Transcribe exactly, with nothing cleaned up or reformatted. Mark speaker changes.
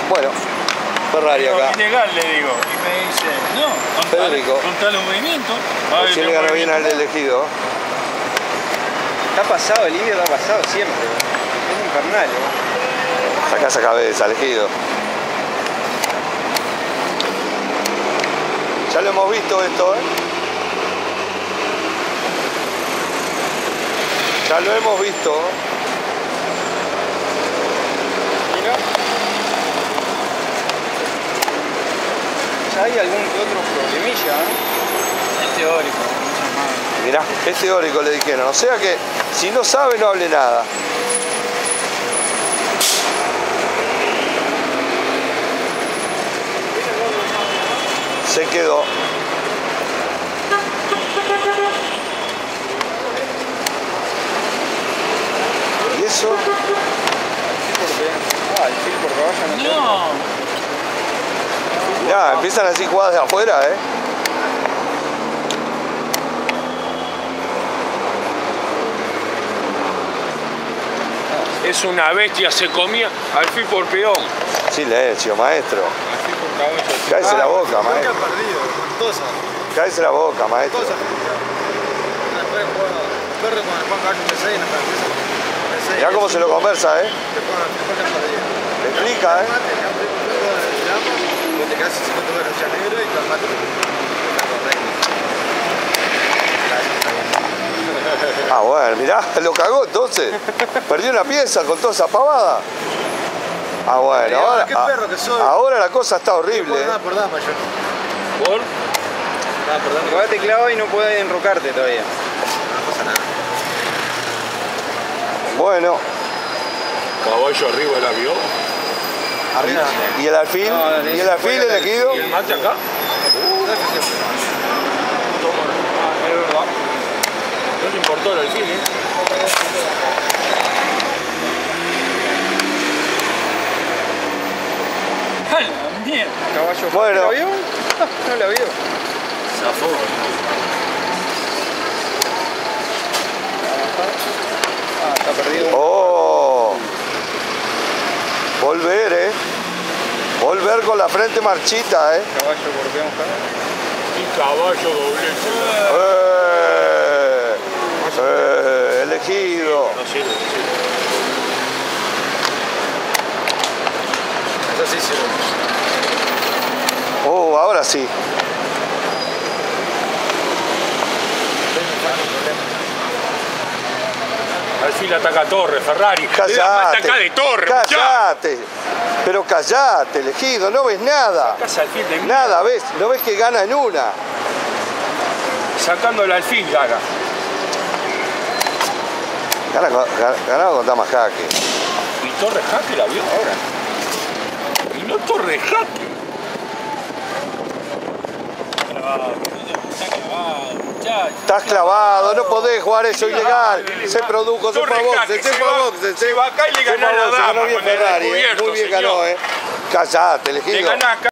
Speaker 1: Bueno, Ferrari
Speaker 2: Digo,
Speaker 1: acá.
Speaker 2: ilegal, le digo. Y me dice, no, con tal,
Speaker 1: Federico.
Speaker 2: con tal movimiento. Va a
Speaker 1: Si
Speaker 2: haber
Speaker 1: le gana
Speaker 2: un
Speaker 1: bien al
Speaker 2: movimiento.
Speaker 1: elegido.
Speaker 3: Está pasado, el Indio está pasado siempre. Es infernal, ¿eh?
Speaker 1: Sacá esa cabeza, elegido. Ya lo hemos visto esto, ¿eh? Ya lo hemos visto.
Speaker 3: Mira. Ya hay algún que otro problemilla, ¿eh?
Speaker 2: Es teórico.
Speaker 1: Mirá, es teórico, le dijeron. O sea que si no sabe, no hable nada. Se quedó. ¿Y eso?
Speaker 3: Ah, el fil por caballo no.
Speaker 2: No.
Speaker 1: Mirá, empiezan así jugadas de afuera, ¿eh?
Speaker 2: Es una bestia, se comía alfil por peón.
Speaker 1: Silencio, maestro.
Speaker 2: Alfil por caballo.
Speaker 1: Cállese la boca,
Speaker 4: Nunca
Speaker 1: maestro.
Speaker 4: perdido, con Tosa.
Speaker 1: Cállese la boca, maestro.
Speaker 4: Tosa. Después jugaba Perro con el Juan Carlos de seis en la francesa.
Speaker 1: Mirá cómo se lo conversa, ¿eh?
Speaker 4: Después nunca perdido.
Speaker 1: Le explica, ¿eh?
Speaker 4: Mate, ya abrí un juego de llama, donde casi se cuenta de ya negro y con mate.
Speaker 1: Ah, bueno, mirá, lo cagó entonces. Perdió una pieza con toda esa pavada. Ah, bueno,
Speaker 4: Ahora,
Speaker 1: ahora,
Speaker 4: qué perro que soy.
Speaker 1: ahora la cosa está horrible.
Speaker 4: Por
Speaker 1: ¿eh?
Speaker 4: nada por dama yo.
Speaker 2: ¿Por?
Speaker 4: Nada por dama.
Speaker 3: Igual te clava y no puedes enrocarte todavía.
Speaker 4: No pasa nada.
Speaker 1: Bueno,
Speaker 2: Caballo arriba el avión.
Speaker 4: Arriba.
Speaker 1: ¿y el alfil?
Speaker 3: No, dale,
Speaker 1: ¿Y el alfil elegido?
Speaker 2: ¿Y el mate acá? Toma. Ah, es verdad. No te importó el alfil, ¿eh? ¡A la mierda!
Speaker 3: Caballo.
Speaker 1: Bueno.
Speaker 3: ¿La vio? No la vio.
Speaker 2: Zafó.
Speaker 3: Ah, está perdido.
Speaker 1: Oh, volver, ¿eh? Volver con la frente marchita, ¿eh?
Speaker 3: Caballo por peón,
Speaker 2: Y caballo doblete.
Speaker 1: Eh, eh, elegido.
Speaker 2: No sirve, no sirve.
Speaker 4: Eso sí sirve.
Speaker 1: Oh, ahora sí.
Speaker 2: Alfil ataca a Torre, Ferrari. Le da mate
Speaker 1: Callate.
Speaker 2: acá de Torre, muchacho.
Speaker 1: Callate. Pero callate, elegido. No ves nada.
Speaker 2: Sacás alfil de mierda.
Speaker 1: Nada, ves. No ves que gana en una.
Speaker 2: Sacando el alfil, gana.
Speaker 1: Gana, con- gana- ganado con damas jaque.
Speaker 2: Y Torre Jaque la vio ahora. Y no Torre Jaque.
Speaker 1: Estás clavado, no podés jugar eso ilegal. Se produjo, se fue a boxe, se fue a boxe.
Speaker 2: Se va acá y le
Speaker 1: Se fue
Speaker 2: gana
Speaker 1: a
Speaker 2: la
Speaker 1: boxe,
Speaker 2: dama
Speaker 1: ganó bien
Speaker 2: con el
Speaker 1: Ferrari, eh.
Speaker 2: descubierto,
Speaker 1: Muy bien
Speaker 2: señor.
Speaker 1: ganó, eh. Callate, elegido.
Speaker 2: Le gana acá.